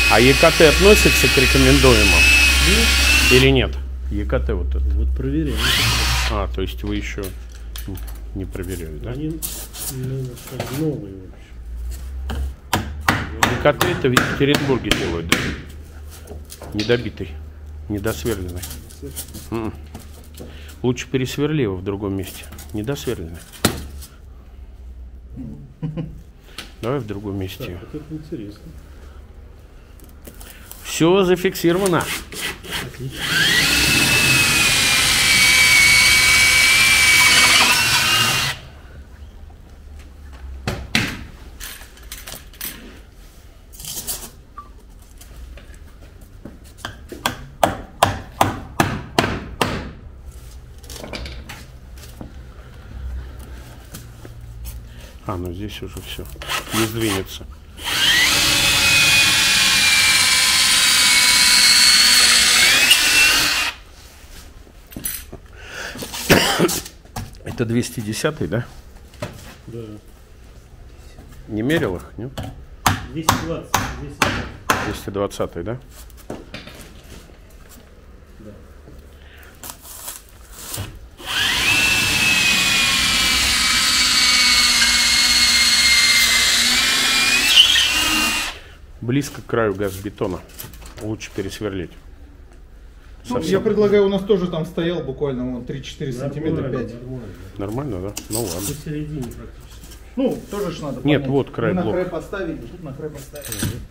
А ЕКТ относится к рекомендуемым? Или нет? ЕКТ вот это. Вот проверяем. А, то есть вы еще не проверяли, да? Они новые вообще. ЕКТ это в Екатеринбурге делают, да? Недобитый, недосверленный. Лучше пересверли его в другом месте. Недосверленный. Давай в другом месте. Так, вот это интересно. Все зафиксировано. Отлично. А, ну здесь уже все. Не сдвинется. Это 210-й, да? Да. Не мерил их, нет? 220. 220-й, да? Да. Близко к краю газобетона. Лучше пересверлить. Ну, я предлагаю, у нас тоже там стоял буквально вон 3-4 сантиметра 5. Нормально, да? Ну ладно. Посередине практически. Ну, тоже ж надо Нет, понять. вот край Мы блока. на край поставили, тут на край поставили.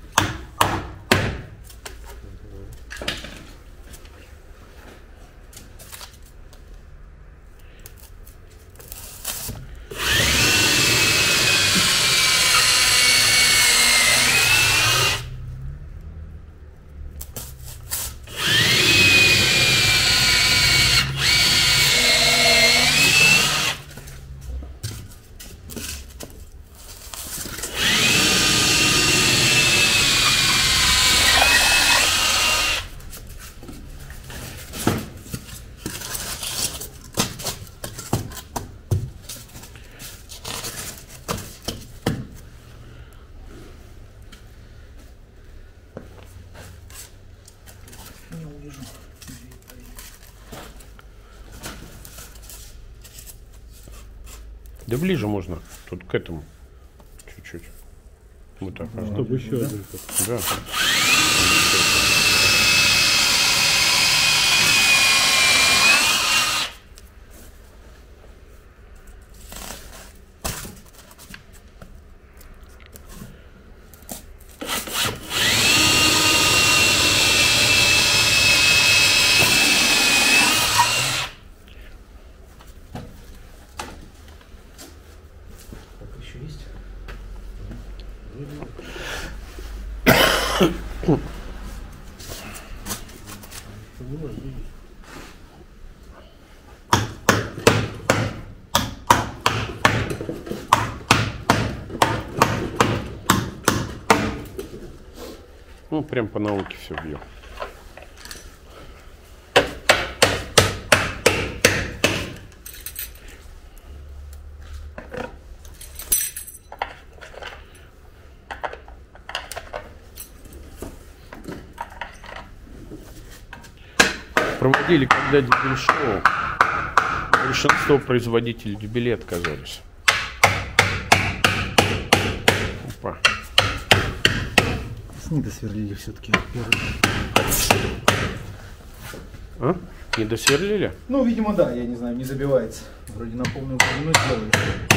Да ближе можно. Тут к этому. Чуть-чуть. Вот так. ага. Чтобы еще один. Да. Еще есть? Ну, прям по науке все бьем. Проводили когда дюбель-шоу, большинство производителей дюбелей отказались. Опа. Не досверлили все-таки. А? Не досверлили? Ну, видимо, да, я не знаю, не забивается. Вроде на полную глубину сделали.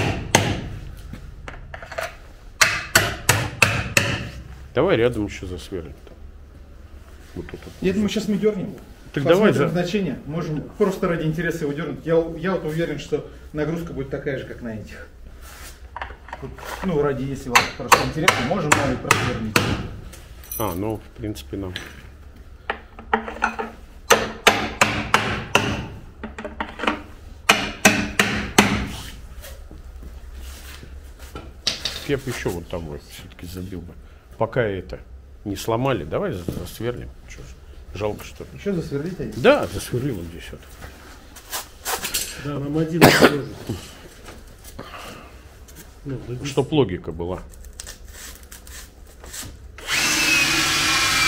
Давай рядом еще засверлим. Вот тут. Я думаю, сейчас мы дернем. Так давай Посмотрим значение. Можем просто ради интереса его дернуть. Я вот уверен, что нагрузка будет такая же, как на этих. Ну, ради, если вам просто интересно, можем новый просверлить. А, ну, в принципе, нам. Я бы еще вот там вот все-таки забил бы. Пока это не сломали, давай засверлим. Что ж, жалко, что ли. Еще засверлить один? Да, засверлим вот здесь вот. Да, нам один тоже. Ну, Чтоб логика была.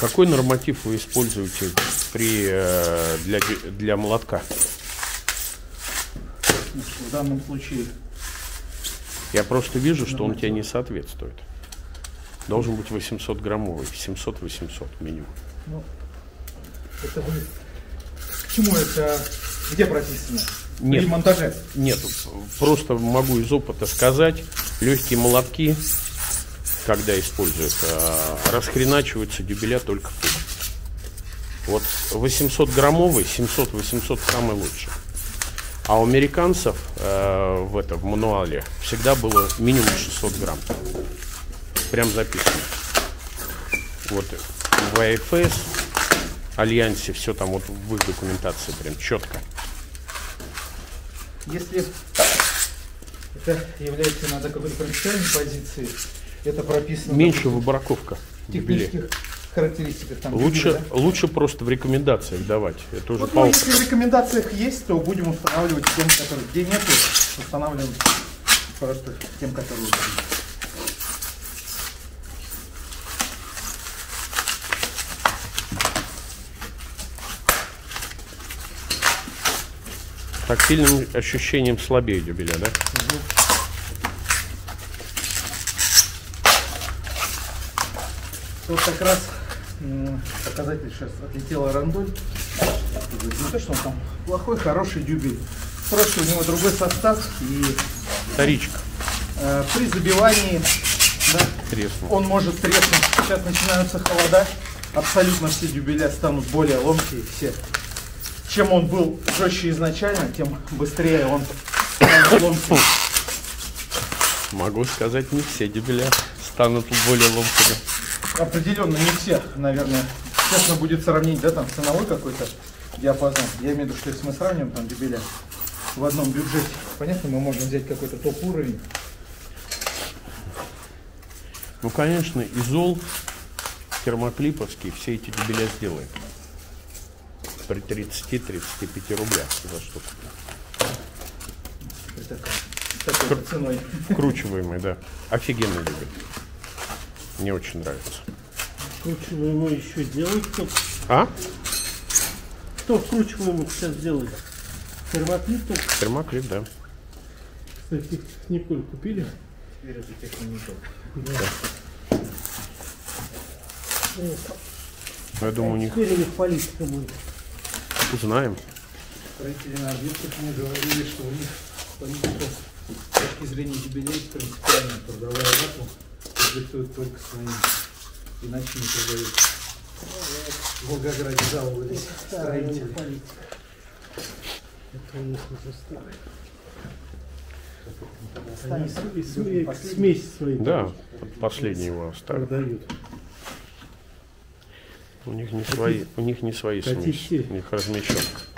Какой норматив вы используете для молотка? В данном случае Я просто вижу, что он тебе не соответствует. Должен быть 800 граммовый, 700-800 минимум. ну, это будет... К чему это? Где прописано? Нет. При монтаже? Нет, просто могу из опыта сказать, легкие молотки, когда используют, расхреначиваются дюбеля только тут. Вот 800-граммовый, 700-800 самый лучший. А у американцев в мануале всегда было минимум 600 грамм. Прям записано. Вот в АФС, Альянсе, все там вот в их документации прям четко. Если это является иногда какой-то принципиальной позицией, это прописано Меньше выбраковка в дюбелей. технических характеристиках. Там, Лучше, да? лучше просто в рекомендациях давать. Это уже Вот, по ну, опыту. если в рекомендациях есть, то будем устанавливать тем, которые... Где нет, устанавливаем просто тем, которые уже есть. Тактильным ощущением слабее дюбеля, да? Вот как раз показатель сейчас отлетела рандоль. Не то, что он там плохой, хороший дюбель. Просто у него другой состав. И Вторичка. при забивании, да, Треснул. он может треснуть. Сейчас начинаются холода. Абсолютно все дюбеля станут более ломкие. Все. Чем он был жестче изначально, тем быстрее он станет ломким. Могу сказать, не все дюбеля станут более ломкими. Определенно не все, наверное. Честно будет сравнить, да, там ценовой какой-то диапазон. Я имею в виду, что если мы сравним там дюбеля в одном бюджете, понятно, мы можем взять какой-то топ-уровень. Ну, конечно, изол термоклиповский все эти дюбеля сделает. При 30-35 рублях за штуку. Такой ценой. Вкручиваемый, да. Офигенный дюбель. Мне очень нравится. Вкручиваемый еще делает кто-то. А? Кто вкручиваемый сейчас делает? Термоклип только. Термоклип, да. Кстати, Николь купили. Теперь это техноникол. Да. Я думаю, у них Теперь у них политика будет. узнаем. Строители на объектах мне говорили, что у них политика с точки зрения дюбелей принципиально трудовая вакуум диктует только своим. Иначе не продают. В Волгограде жаловались строители. Это у них уже старые. Они смесь свои Да, последний его оставил. продают. У них не свои Хотите? смеси, у них размещен.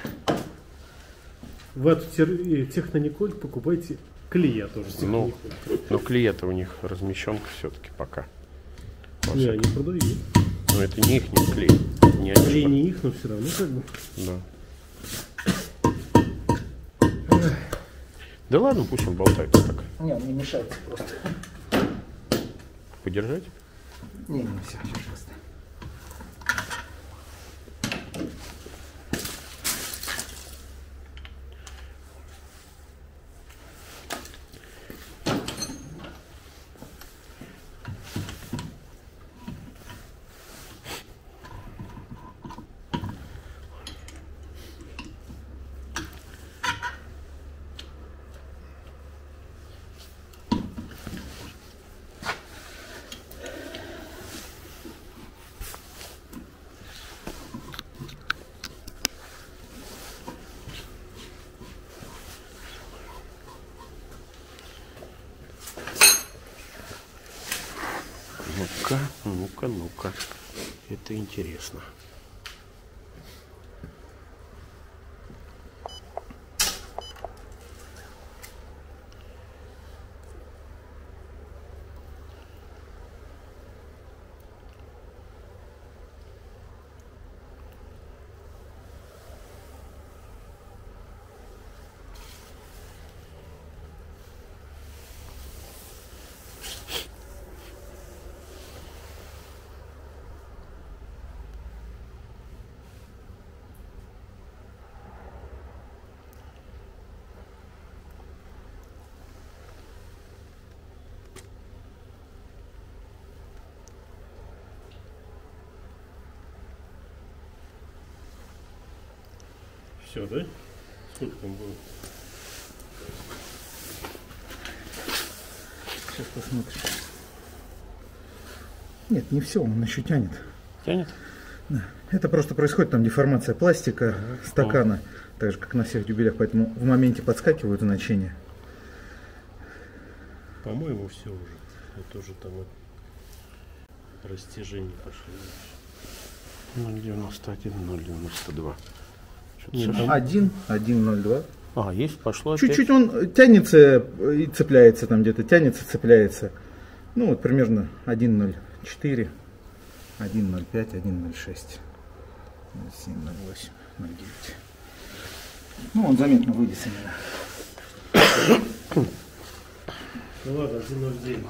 В эту технониколь покупайте клея тоже. Ну, Технониколь. но клей-то у них размещенка все-таки пока. Во Не, всяком- они продают. Но это не их клей. Не они Клей ж- не их, но все равно как бы. Да. Да ладно, пусть он болтается так. Не, он не мешает просто. Подержать? Не, все, пожалуйста. Ну-ка, ну-ка, ну-ка. Это интересно. Все, да? Сколько там было? Сейчас посмотрим. Нет, не все, он еще тянет. Тянет? Да. Это просто происходит там деформация пластика, стакана, так же как на всех дюбелях, поэтому в моменте подскакивают значения. По-моему, все уже. Это уже там вот растяжение пошли. 0,91, 0,92. Нет, Что-то 1,02. есть, пошло Чуть-чуть он тянется и цепляется там где-то, тянется, цепляется. Ну вот примерно 1,04, 1,05, 1,06, 0,7, 0,8, 0,9. Ну он заметно вылез именно. Ну ладно, 1,09.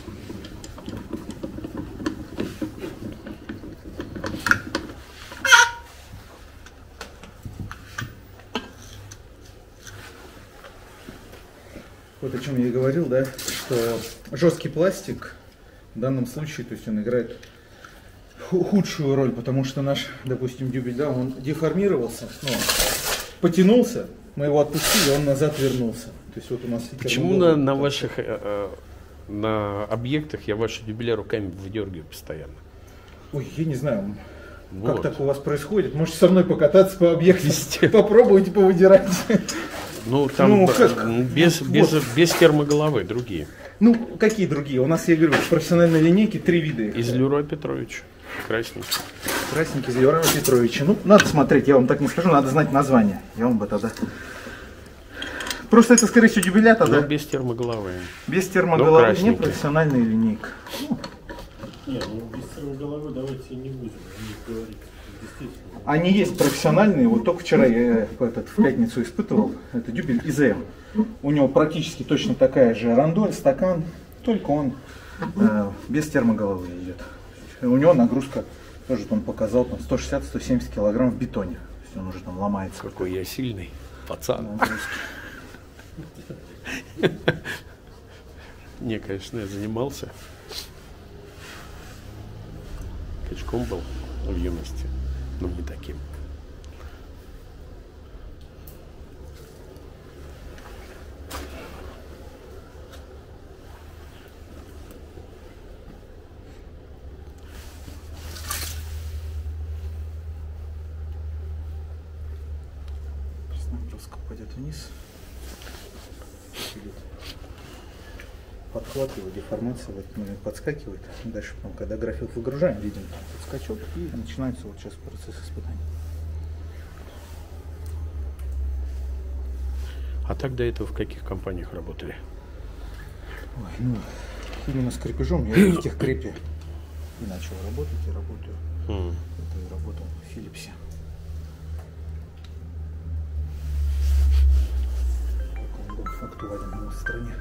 Вот о чем я и говорил, да, что жесткий пластик в данном случае, то есть он играет худшую роль, потому что наш, допустим, дюбель, да, он деформировался, ну, потянулся, мы его отпустили, он назад вернулся. То есть вот у нас Почему на ваших на объектах я ваши дюбеля руками выдергиваю постоянно? Ой, я не знаю, Вот. как так у вас происходит. Можете со мной покататься по объектам, попробуйте повыдирать. Ну, там Ну, как? без термоголовы, другие. Ну, какие другие? У нас, я говорю, в профессиональной линейке 3 вида. Из Лероя Петровича. Красненький. Красненький из Лероя Петровича. Ну, надо смотреть, я вам так не скажу, надо знать название. Я вам бы тогда... Просто это, скорее всего, дюбеля тогда. Но без термоголовы. Без термоголовы, не красненький. профессиональная линейка. Ну, Не, ну без головы давайте не будем говорить. Действительно. они есть профессиональные, вот только вчера я в пятницу испытывал, это дюбель ИЗМ. У него практически точно такая же рандоль, стакан, только он без термоголовы идет. У него нагрузка, тоже он показал, там 160-170 килограмм в бетоне. То есть он уже там ломается. Какой я сильный пацан. Не, конечно, я занимался. Качком был в юности, но не таким. Нагрузка пойдет вниз. Подхватывает, деформация в этот момент подскакивает. Дальше, потом, когда график выгружаем, видим скачок и начинается вот сейчас процесс испытания. А так до этого в каких компаниях работали? Ой, ну, именно с крепежом я в техкрепе и начал работать, и работаю. Это и работал в Philips. Он был актуален у нас в стране.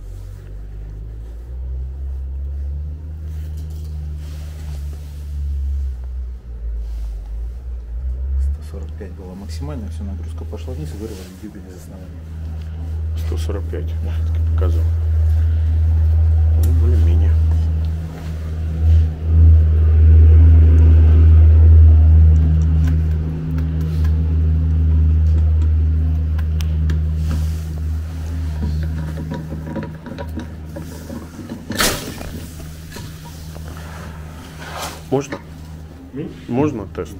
145 была максимальная, все, нагрузка пошла вниз и вырвали дюбель из основания. 145, все-таки показал. Ну, более-менее. Можно? Можно тест?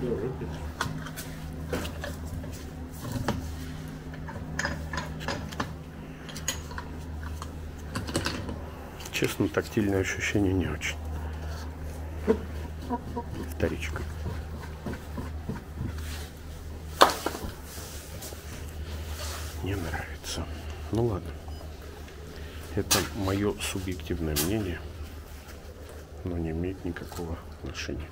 Честно, тактильное ощущение не очень. Вторичка. Не нравится. Ну ладно. Это мое субъективное мнение, но не имеет никакого отношения.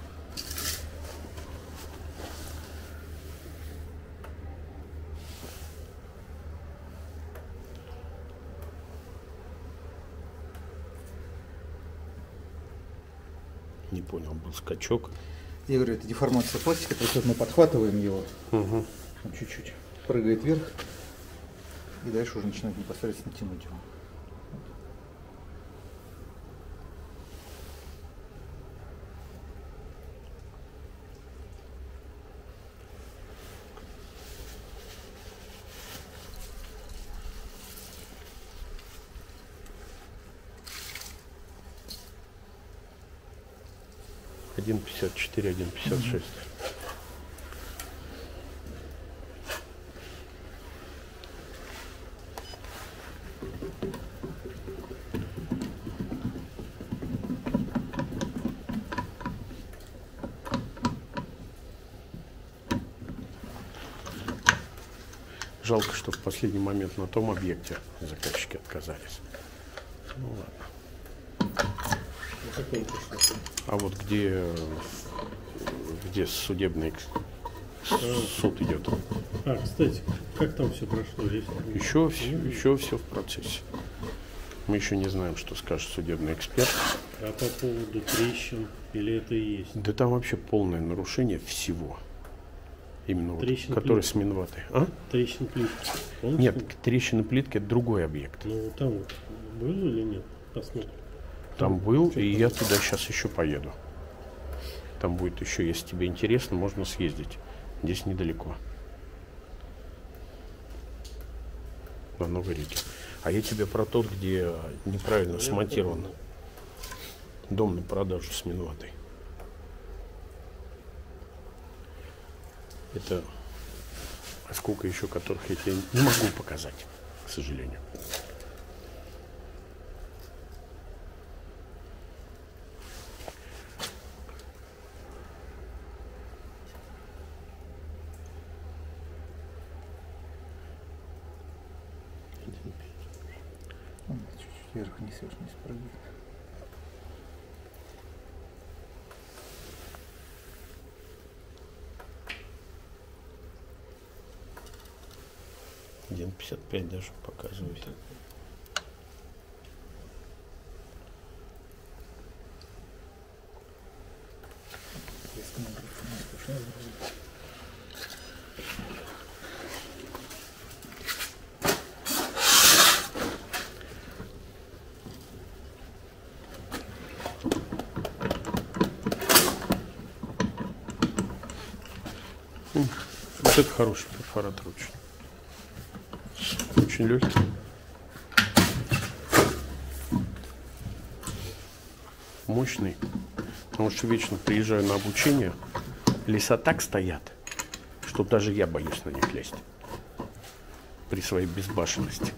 Не понял, был скачок. Я говорю, это деформация пластика, то есть вот мы подхватываем его, Угу. он чуть-чуть прыгает вверх, и дальше уже начинает непосредственно тянуть его. 1,54, 1,56. Жалко, что в последний момент на том объекте заказчики отказались. Ну ладно. А вот где судебный суд идет? А, кстати, как там все прошло? Еще все в процессе. Мы еще не знаем, что скажет судебный эксперт. А по поводу трещин, или это и есть? Да там вообще полное нарушение всего. Именно вот, который с Минватой. А? Трещины плитки. Нет, трещины плитки — это другой объект. Ну там вот был или нет? Посмотрим. Там был, и я туда сейчас еще поеду. Там будет еще, если тебе интересно, можно съездить. Здесь недалеко. На Новой Риге. А я тебе про тот, где неправильно смонтирован дом на продажу с Минватой. Это сколько еще которых я тебе не могу показать, к сожалению. Чуть-чуть вверх несешь, не спрыгнет. Один 55 даже показывает. Вот это хороший перфоратор очень легкий. Мощный. Потому что вечно приезжаю на обучение, леса так стоят, что даже я боюсь на них лезть. При своей безбашенности.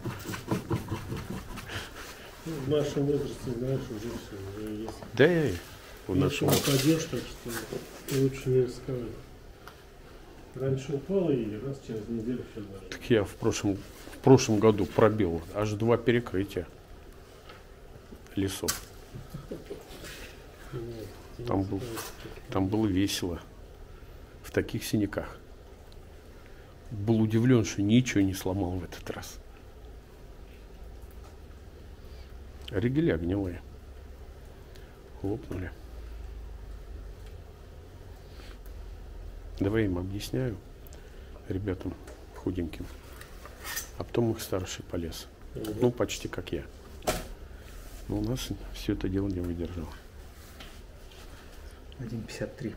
Ну, в нашем возрасте, знаешь, уже все, уже есть. Да, у нас если упадешь, так что лучше не рисковать. Раньше упал и раз через неделю все даже. Так я в прошлом году пробил аж 2 перекрытия лесов. Там было весело. В таких синяках. Был удивлен, что ничего не сломал в этот раз. Ригеля гнилые. Лопнули. Давай им объясняю, ребятам худеньким. А потом их старший полез. Ну, почти как я. Но у нас все это дело не выдержало. 1,53.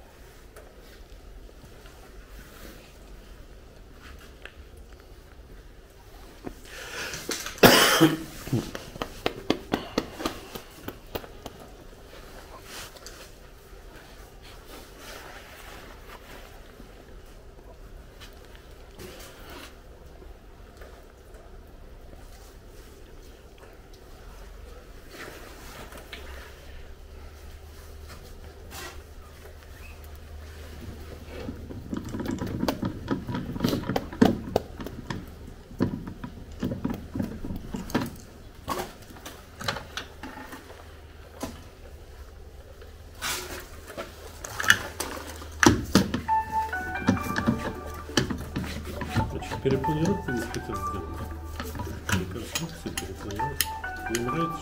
Перепланировку не хотел сделать. Мне кажется, все перепланировать. Мне нравится,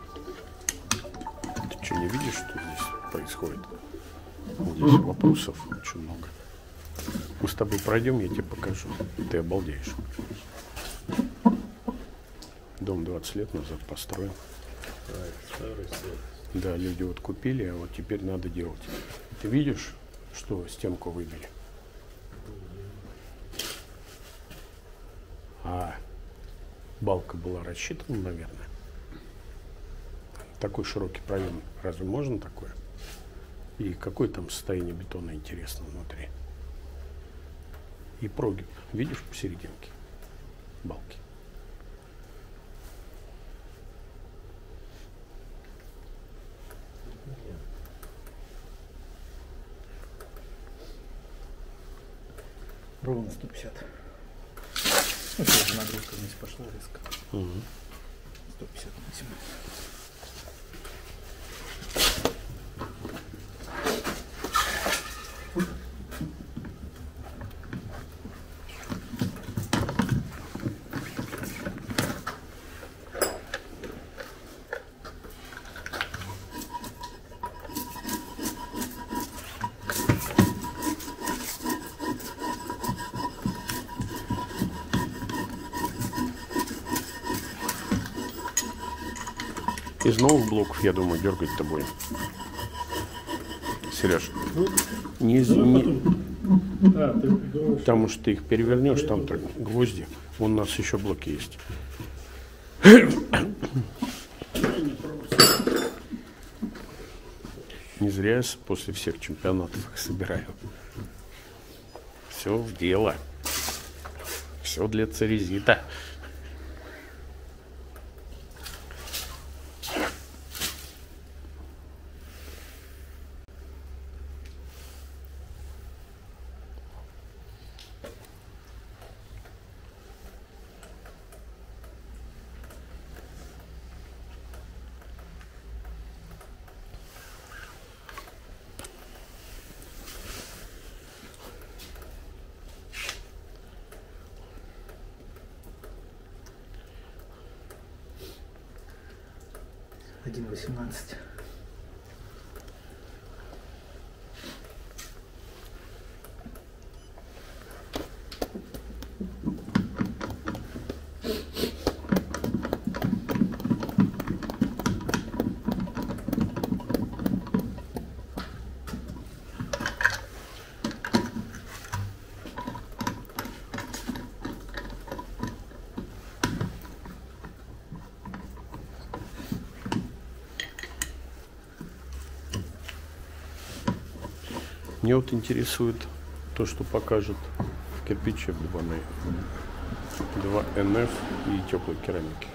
что. Ты что, не видишь, что здесь происходит? Здесь вопросов очень много. Мы с тобой пройдем, я тебе покажу. Ты обалдеешь. Дом 20 лет назад построен. Старый свет. Да, люди вот купили, а вот теперь надо делать. Ты видишь, что стенку выбили? А балка была рассчитана, наверное. Такой широкий проем. Разве можно такое? И какое там состояние бетона, интересно, внутри. И прогиб. Видишь посерединке? Балки. Ровно 150. Ну, тоже нагрузка вниз пошла резко. 150 максимум. Из новых блоков, я думаю, дергать-то будем. Сереж, не, Ты думаешь, потому что ты их перевернешь, там гвозди. Вон у нас еще блоки есть. Не зря я после всех чемпионатов их собираю. Все в дело. Все для церезита. Один 18. Мне вот интересует то, что покажет в кирпиче вдвойной 2 НФ и теплой керамики.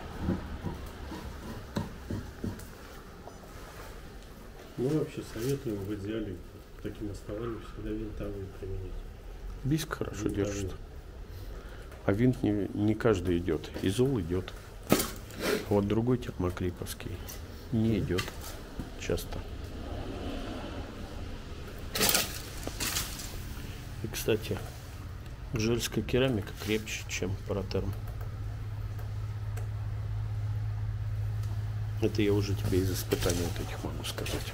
Ну, вообще советуем в идеале таким основанием всегда винтовые применять. Биск хорошо Винтовые. держит. А винт не каждый идет. Изол идет. Вот другой термоклиповский не идет часто. И, кстати, жильская керамика крепче, чем паратерм. Это я уже тебе из испытаний вот этих могу сказать.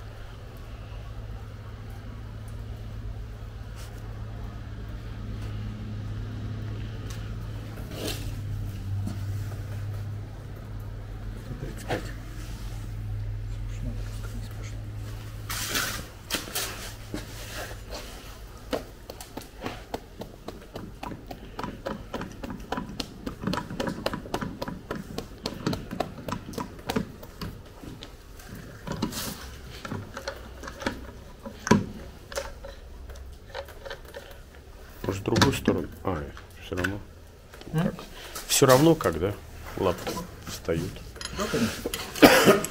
С другой стороны, все равно. Как? Все равно, когда лапы встают. Да, конечно.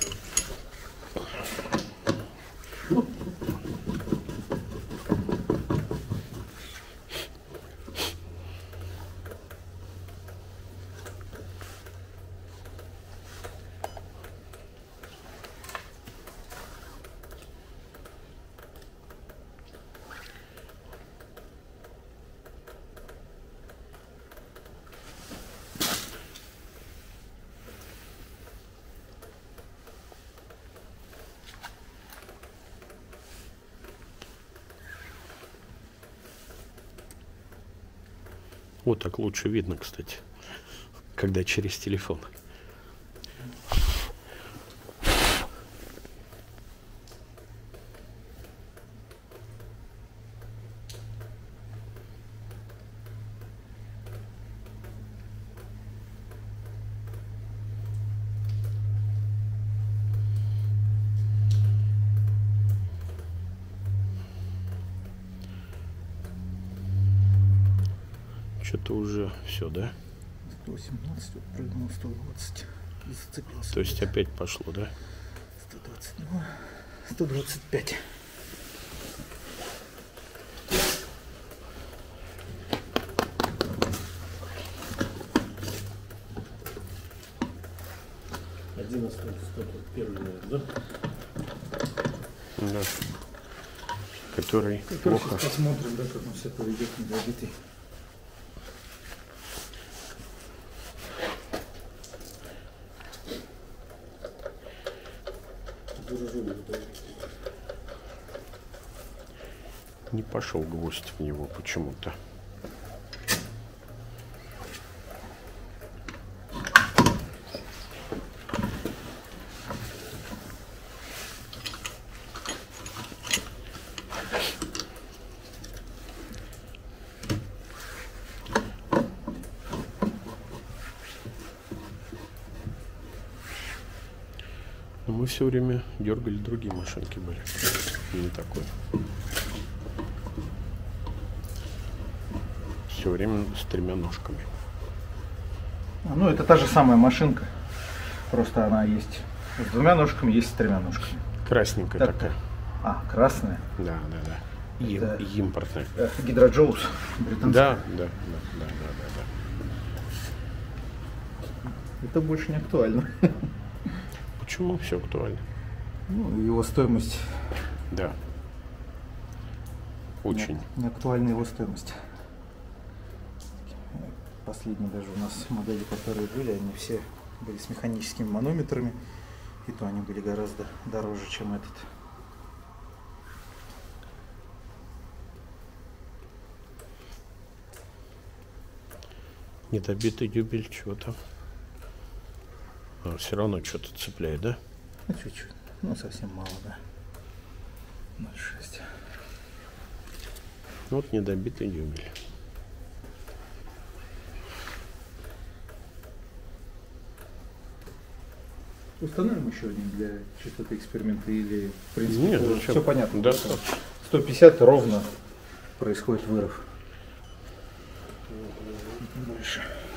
Вот так лучше видно, кстати, когда через телефон. Что-то уже все, да? 118, вот прыгнул 120. Зацепился. То есть опять пошло, да? 122, 125. Первый, наверное, да? Да. Который плохо. Сейчас посмотрим, да, как он себя поведет недобитый. Не пошел гвоздь в него почему-то. Но мы все время дергали другие машинки были. Не такой. Все время с 3 ножками. Ну, это та же самая машинка. Просто она есть с 2 ножками, есть с 3 ножками. Красненькая Так, такая. А, красная. Да, да, да. Это Импортная. Гидроджоус. Британская. Да, да, да, да, да. Это больше не актуально. Почему все актуально? Ну, его стоимость. Да. Очень. Не актуальна его стоимость. Последние даже у нас модели, которые были, они все были с механическими манометрами. И то они были гораздо дороже, чем этот. Недобитый дюбель, чего там? Все равно что-то цепляет, да? Ну, чуть-чуть. Ну, совсем мало, да. 0,6. Вот недобитый дюбель. Установим еще один для чистоты эксперимента или, в принципе, Нет, все понятно. Да. 150 ровно происходит вырыв. Больше.